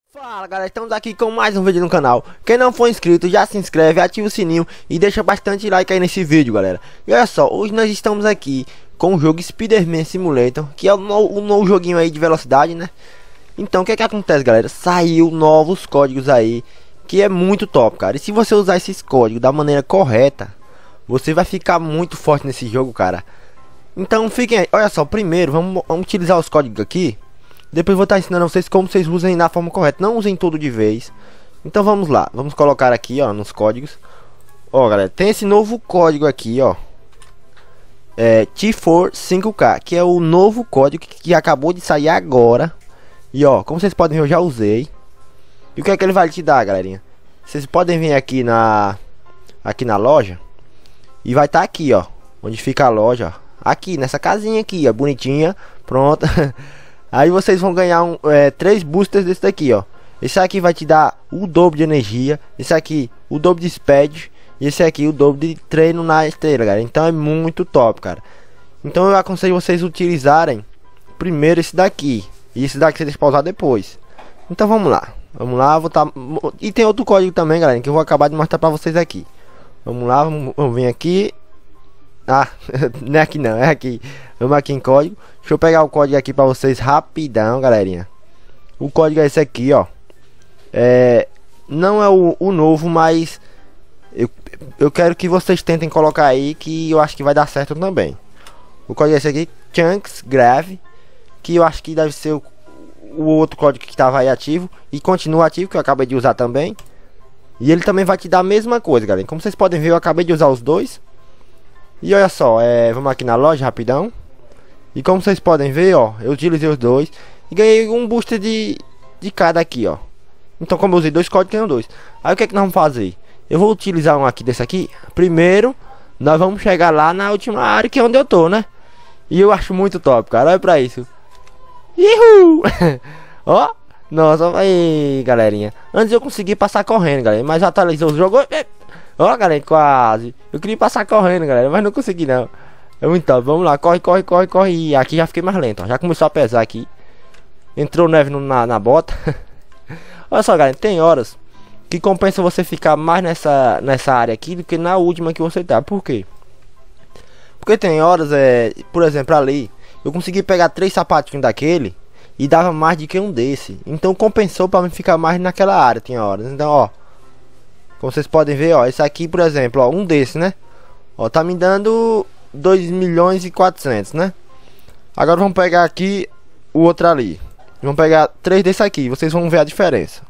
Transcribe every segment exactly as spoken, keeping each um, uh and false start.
Fala galera, estamos aqui com mais um vídeo no canal. Quem não for inscrito já se inscreve, ativa o sininho e deixa bastante like aí nesse vídeo, galera. E olha só, hoje nós estamos aqui com o jogo Spider-Man Simulator, que é o novo, um novo joguinho aí de velocidade, né? Então o que é que acontece, galera? Saiu novos códigos aí, que é muito top, cara. E se você usar esses códigos da maneira correta, você vai ficar muito forte nesse jogo, cara. Então fiquem aí, olha só, primeiro vamos, vamos utilizar os códigos aqui. Depois vou estar ensinando a vocês como vocês usem na forma correta. Não usem tudo de vez. Então vamos lá. Vamos colocar aqui, ó, nos códigos. Ó, galera, tem esse novo código aqui, ó. É T quatro cinco K, que é o novo código que, que acabou de sair agora. E ó, como vocês podem ver, eu já usei. E o que é que ele vai te dar, galerinha? Vocês podem vir aqui na aqui na loja e vai estar aqui, ó, onde fica a loja, ó. Aqui nessa casinha aqui, ó, bonitinha, pronta. Aí vocês vão ganhar um, é, três boosters desse daqui, ó. Esse aqui vai te dar o dobro de energia. Esse aqui o dobro de speed. E esse aqui o dobro de treino na esteira, galera. Então é muito top, cara. Então eu aconselho vocês utilizarem primeiro esse daqui. E esse daqui você deixa pra usar depois. Então vamos lá. Vamos lá, vou tá... E tem outro código também, galera, que eu vou acabar de mostrar pra vocês aqui. Vamos lá, vamos, vamos vir aqui. Ah, não é aqui não, é aqui. Vamos aqui em código. Deixa eu pegar o código aqui pra vocês rapidão, galerinha. O código é esse aqui, ó. É, não é o, o novo, mas eu, eu quero que vocês tentem colocar aí, que eu acho que vai dar certo também. O código é esse aqui, Chunks Grave, que eu acho que deve ser o, o outro código que estava aí ativo e continua ativo, que eu acabei de usar também. E ele também vai te dar a mesma coisa, galera. Como vocês podem ver, eu acabei de usar os dois. E olha só, é, vamos aqui na loja rapidão. E como vocês podem ver, ó, eu utilizei os dois e ganhei um booster de, de cada aqui, ó. Então como eu usei dois códigos, tenho dois. Aí o que é que nós vamos fazer? Eu vou utilizar um aqui desse aqui. Primeiro, nós vamos chegar lá na última área, que é onde eu tô, né? E eu acho muito top, cara, olha pra isso. Uhul! Ó, nossa, aí galerinha. Antes eu consegui passar correndo, galera, mas atualizou o jogo. Ó, galera, quase. Eu queria passar correndo, galera, mas não consegui não. É muito top, vamos lá, corre, corre, corre, corre. E aqui já fiquei mais lento, ó. Já começou a pesar aqui. Entrou neve no, na, na bota. Olha só, galera, tem horas que compensa você ficar mais nessa, nessa área aqui do que na última que você tá. Por quê? Porque tem horas, é, por exemplo, ali eu consegui pegar três sapatinhos daquele e dava mais do que um desse. Então compensou pra mim ficar mais naquela área, tem horas. Então, ó, como vocês podem ver, ó, esse aqui, por exemplo, ó, um desse, né? Ó, tá me dando dois milhões e quatrocentos, né? Agora vamos pegar aqui o outro ali. Vamos pegar três desse aqui, vocês vão ver a diferença.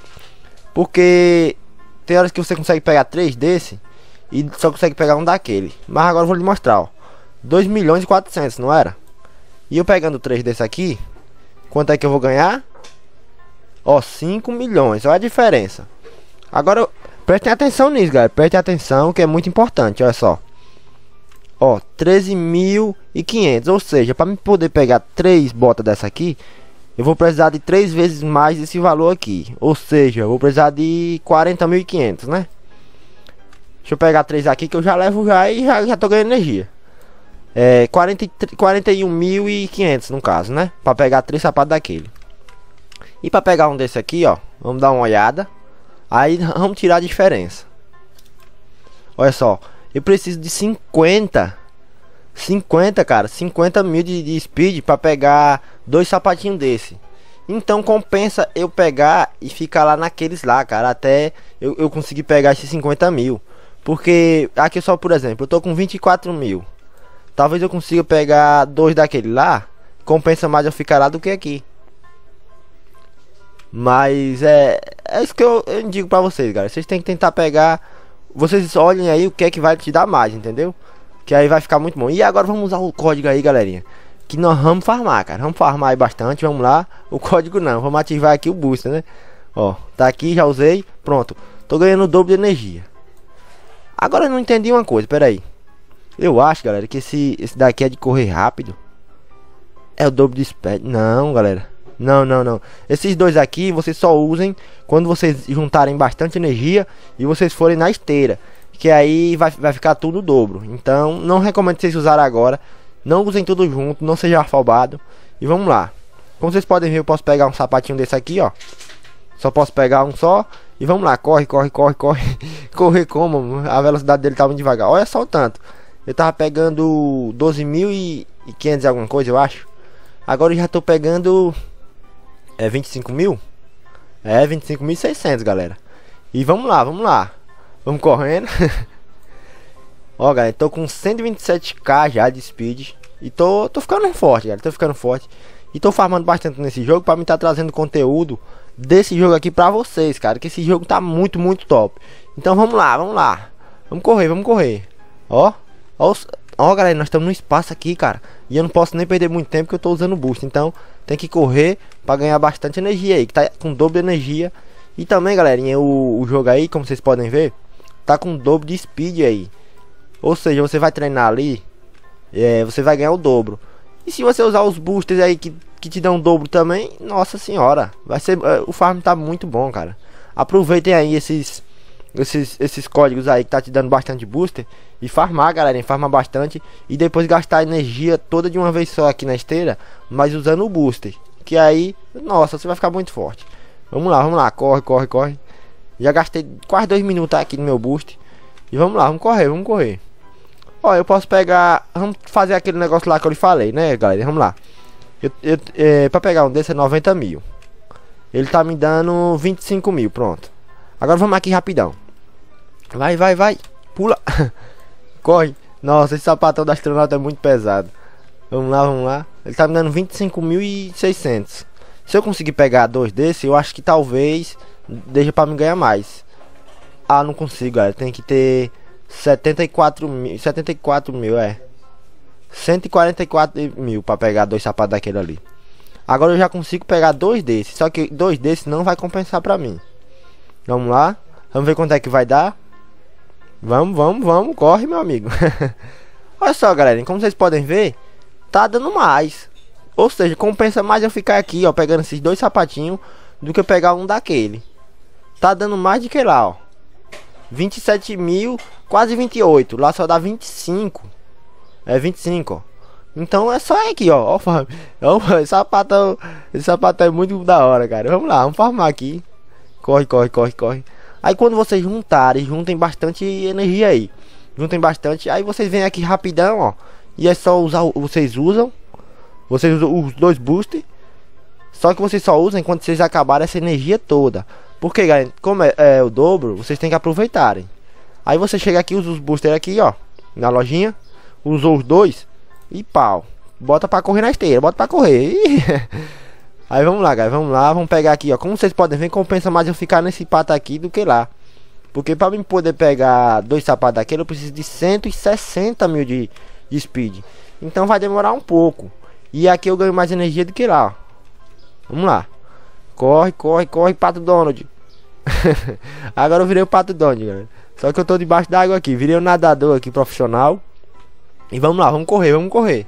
Porque tem horas que você consegue pegar três desse e só consegue pegar um daquele. Mas agora eu vou lhe mostrar, ó. dois milhões e quatrocentos, não era? E eu pegando três desse aqui, quanto é que eu vou ganhar? Ó, cinco milhões, olha a diferença. Agora, prestem atenção nisso, galera. Prestem atenção que é muito importante, olha só. Ó, treze mil e quinhentos. Ou seja, para me poder pegar três botas dessa aqui, eu vou precisar de três vezes mais desse valor aqui. Ou seja, eu vou precisar de quarenta mil e quinhentos, né? Deixa eu pegar três aqui que eu já levo já e já, já tô ganhando energia. É, quarenta e um mil e quinhentos no caso, né? Para pegar três sapatos daquele. E para pegar um desse aqui, ó, vamos dar uma olhada. Aí vamos tirar a diferença. Olha só, eu preciso de cinquenta, cinquenta, cara, cinquenta mil de, de speed para pegar dois sapatinhos desse. Então compensa eu pegar e ficar lá naqueles lá, cara, até eu, eu conseguir pegar esses cinquenta mil. Porque aqui só, por exemplo, eu tô com vinte e quatro mil. Talvez eu consiga pegar dois daquele lá. Compensa mais eu ficar lá do que aqui. Mas é, é isso que eu, eu digo pra vocês, galera. Vocês têm que tentar pegar. Vocês olhem aí o que é que vai te dar mais, entendeu? Que aí vai ficar muito bom. E agora vamos usar o código aí, galerinha. Que nós vamos farmar, cara. Vamos farmar aí bastante, vamos lá. O código não, vamos ativar aqui o booster, né? Ó, tá aqui, já usei. Pronto, tô ganhando o dobro de energia. Agora eu não entendi uma coisa, pera aí. Eu acho, galera, que esse, esse daqui é de correr rápido. É o dobro de speed. Não, galera. Não, não, não. Esses dois aqui vocês só usem quando vocês juntarem bastante energia e vocês forem na esteira, que aí vai, vai ficar tudo dobro. Então não recomendo vocês usarem agora. Não usem tudo junto, não seja afobado. E vamos lá. Como vocês podem ver, eu posso pegar um sapatinho desse aqui, ó. Só posso pegar um só. E vamos lá, corre, corre, corre, corre. Correr como? A velocidade dele tá muito devagar. Olha só o tanto. Eu tava pegando doze mil e quinhentos e alguma coisa, eu acho. Agora eu já tô pegando... É vinte e cinco mil? É, vinte e cinco mil e seiscentos, galera. E vamos lá, vamos lá. Vamos correndo. Ó, galera, tô com cento e vinte e sete k já de speed. E tô, tô ficando forte, galera. Tô ficando forte. E tô farmando bastante nesse jogo pra mim tá trazendo conteúdo desse jogo aqui pra vocês, cara. Que esse jogo tá muito, muito top. Então vamos lá, vamos lá. Vamos correr, vamos correr. Ó, ó, ó, galera, nós estamos no espaço aqui, cara. E eu não posso nem perder muito tempo que eu tô usando o boost. Então tem que correr pra ganhar bastante energia aí, que tá com dobro de energia. E também, galerinha, o, o jogo aí, como vocês podem ver, tá com dobro de speed aí. Ou seja, você vai treinar ali, é, você vai ganhar o dobro. E se você usar os boosters aí que, que te dão dobro também, nossa senhora, vai ser, uh, o farm tá muito bom, cara. Aproveitem aí esses, esses, esses códigos aí que tá te dando bastante booster. E farmar, galera, farmar bastante. E depois gastar a energia toda de uma vez só aqui na esteira, mas usando o booster. Que aí, nossa, você vai ficar muito forte. Vamos lá, vamos lá, corre, corre, corre. Já gastei quase dois minutos aqui no meu boost. E vamos lá, vamos correr, vamos correr. Ó, eu posso pegar... Vamos fazer aquele negócio lá que eu lhe falei, né, galera? Vamos lá. Eu, eu, é, pra pegar um desse é noventa mil. Ele tá me dando vinte e cinco mil, pronto. Agora vamos aqui rapidão. Vai, vai, vai. Pula. Corre. Nossa, esse sapatão da astronauta é muito pesado. Vamos lá, vamos lá. Ele tá me dando vinte e cinco mil e seiscentos. Se eu conseguir pegar dois desses, eu acho que talvez deixa pra me ganhar mais. Ah, não consigo, galera. Tem que ter... setenta e quatro mil, setenta e quatro mil, é cento e quarenta e quatro mil pra pegar dois sapatos daquele ali. Agora eu já consigo pegar dois desses. Só que dois desses não vai compensar pra mim. Vamos lá. Vamos ver quanto é que vai dar. Vamos, vamos, vamos. Corre, meu amigo. Olha só, galera. Como vocês podem ver, tá dando mais. Ou seja, compensa mais eu ficar aqui, ó, pegando esses dois sapatinhos, do que eu pegar um daquele. Tá dando mais do que lá, ó. vinte e sete mil, quase vinte e oito. Lá só dá vinte e cinco. É vinte e cinco, ó. Então é só aqui, ó. Ó, esse sapatão, esse sapatão é muito da hora, cara. Vamos lá, vamos farmar aqui. Corre, corre, corre, corre. Aí quando vocês juntarem, juntem bastante energia aí. Juntem bastante. Aí vocês vêm aqui rapidão, ó. E é só usar, vocês usam. Vocês usam os dois boosters. Só que vocês só usam enquanto vocês acabarem essa energia toda. Porque, galera, como é, é o dobro, vocês têm que aproveitarem. Aí você chega aqui, usa os boosters aqui, ó, na lojinha. Usou os dois e pau. Bota pra correr na esteira, bota pra correr. Aí vamos lá, galera, vamos lá, vamos pegar aqui, ó. Como vocês podem ver, compensa mais eu ficar nesse pato aqui do que lá. Porque pra mim poder pegar dois sapatos daquele, eu preciso de cento e sessenta mil de, de speed. Então vai demorar um pouco. E aqui eu ganho mais energia do que lá, ó. Vamos lá. Corre, corre, corre, Pato Donald. Agora eu virei o Pato Donald, galera. Só que eu tô debaixo d'água aqui. Virei um nadador aqui, profissional. E vamos lá, vamos correr, vamos correr.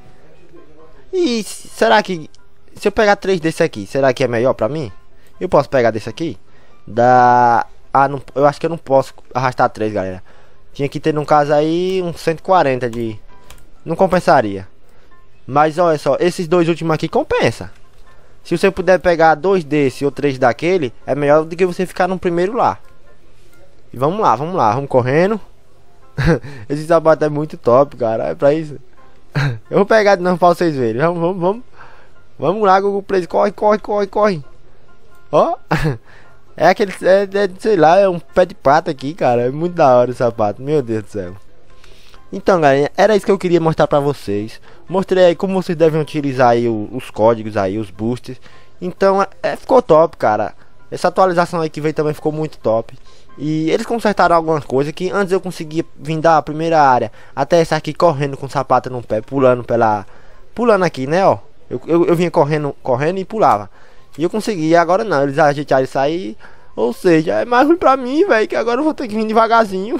E será que... Se eu pegar três desse aqui, será que é melhor pra mim? Eu posso pegar desse aqui? Da... Ah, não, eu acho que eu não posso arrastar três, galera. Tinha que ter, no caso aí, uns cento e quarenta de... Não compensaria. Mas olha só, esses dois últimos aqui compensa. Se você puder pegar dois desse ou três daquele, é melhor do que você ficar no primeiro lá. E vamos lá, vamos lá, vamos correndo. Esse sapato é muito top, cara. É pra isso. Eu vou pegar de novo pra vocês verem. Vamos, vamos, vamos. Vamos lá, Google Play. Corre, corre, corre, corre. Ó. É aquele, é, é, sei lá, é um pé de pato aqui, cara. É muito da hora o sapato, meu Deus do céu. Então, galera, era isso que eu queria mostrar pra vocês. Mostrei aí como vocês devem utilizar aí o, os códigos aí, os boosters. Então, é, é, ficou top, cara. Essa atualização aí que veio também ficou muito top. E eles consertaram algumas coisas que antes eu conseguia vir da primeira área até essa aqui correndo com o sapato no pé, pulando pela... Pulando aqui, né, ó. Eu, eu, eu vinha correndo, correndo e pulava. E eu conseguia, agora não, eles ajeitaram isso aí. Ou seja, é mais ruim pra mim, velho, que agora eu vou ter que vir devagarzinho.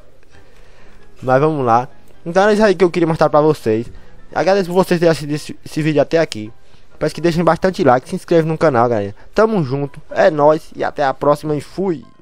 Mas vamos lá. Então era isso aí que eu queria mostrar pra vocês. Agradeço por vocês terem assistido esse, esse vídeo até aqui. Peço que deixem bastante like, se inscrevam no canal, galera. Tamo junto, é nóis e até a próxima e fui!